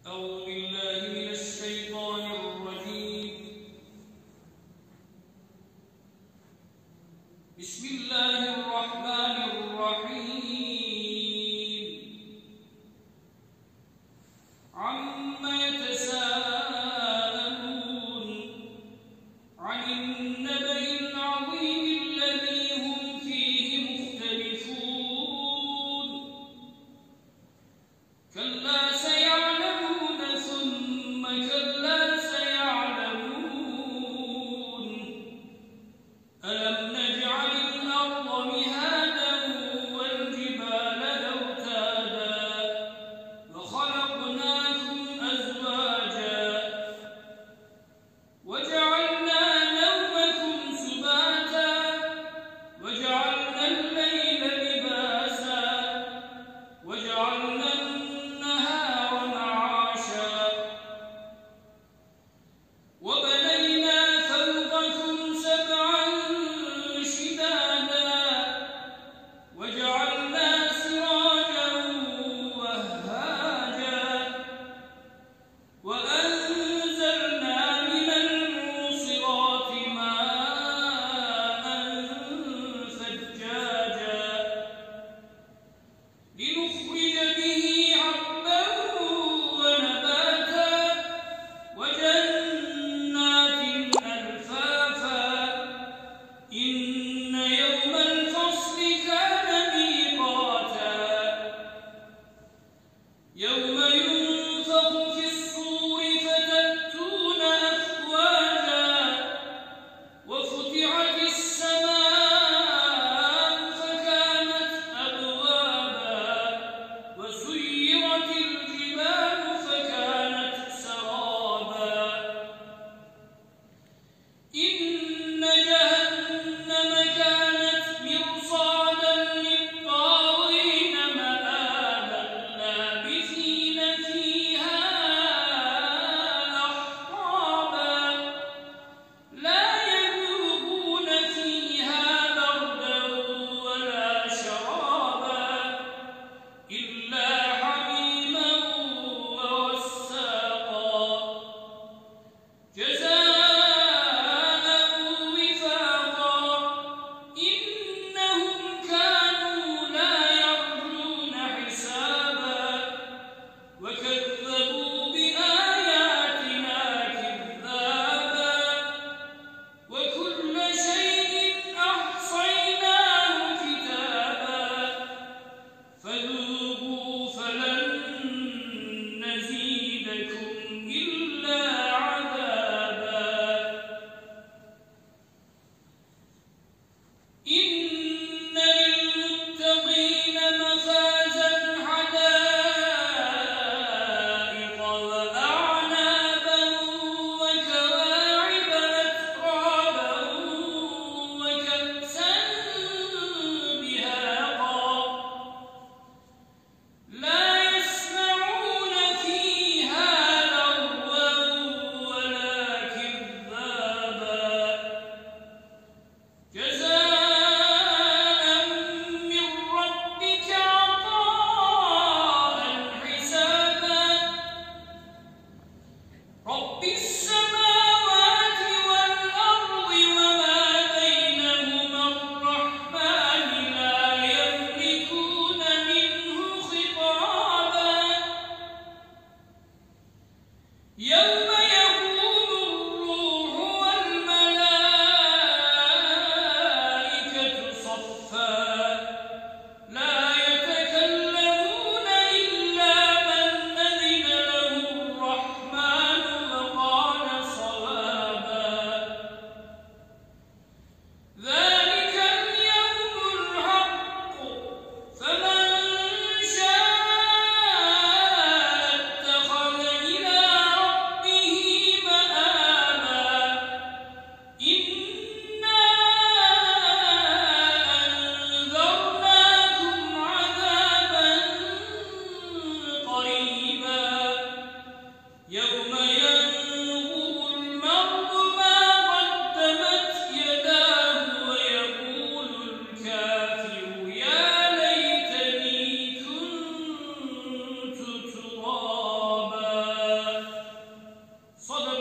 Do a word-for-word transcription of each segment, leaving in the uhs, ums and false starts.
أعوذ بالله من الشيطان الرجيم. بسم الله الرحمن الرحيم. عما يتساءلون عن النبأ العظيم الذي هم فيه مختلفون. كلا سيعلمون ثم كلا سيعلمون. ألم نجعل الأرض مهادا والجبال أوتادا وخلقناكم أزواجا وجعلنا نومكم سباتا وجعلنا الليل لباسا وجعلنا النهار معاشا وبنينا فوقكم سبعا شدادا وجعلنا سراجا وهاجا وأنزلنا من المعصرات ماء ثجاجا لنخرج به حبا ونباتا وجنات ألفافا. إن يوم الفصل كان ميقاتا يوم ينفخ في الصور فتأتون أفواجا وفتحت السماء فكانت أبوابا وسيرت الجبال فكانت سرابا. إن جهنم كانت مرصادا للطاغين مآبا لابثين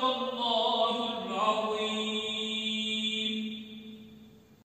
الله